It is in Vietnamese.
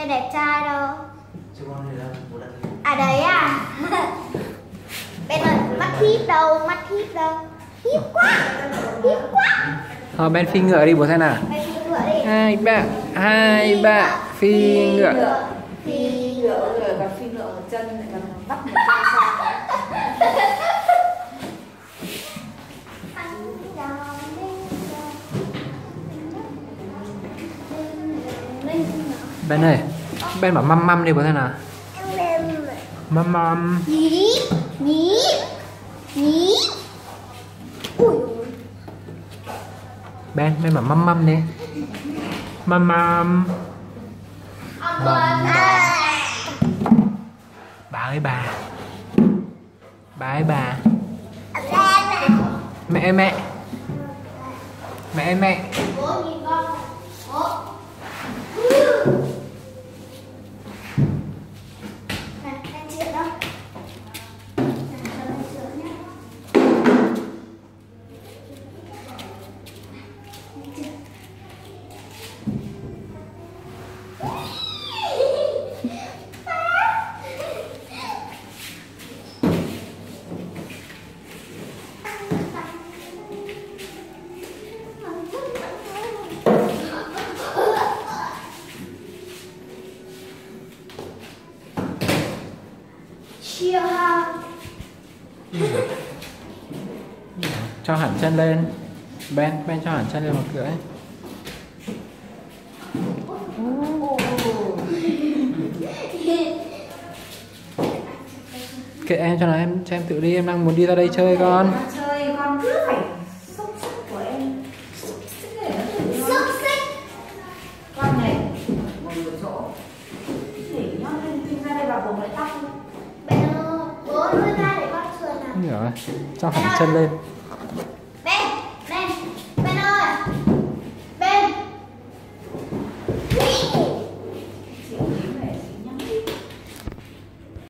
mày đẹp trai đâu. Chứ con này đâu, bố đặt đi. À đấy à. Bên ơi, mắt híp đâu, mắt híp đâu. Híp quá, híp quá. Thôi Ben phi ngựa đi bố xem nào. Mày phi ngựa đi. Hai bạn phi ngựa. Phi ngựa rồi còn phi ngựa một chân lại còn bắt một chân sang. Ben ơi, Ben bảo măm măm đi bố xem nào. Măm măm. Nhí, nhí, nhí. Ui. Ben bảo măm măm đi. Măm măm. Bà ơi bà. Bà ơi bà. Mẹ ơi mẹ. Mẹ ơi mẹ. Bố nhìn con. Bố. Này, em chuyện đâu? Chia ha. Cho hẳn chân lên. Ben cho hẳn chân lên một cưỡi. Kệ em cho em tự đi, em đang muốn đi ra đây chơi con. Chơi con cứ phải xúc xích của em. Xúc xích. Con này ngồi ở chỗ để nhót lên phim ra đây vào vùng lại tóc. Bố nuôi ra để con sườn nào. Rồi, cho hẳn chân lên.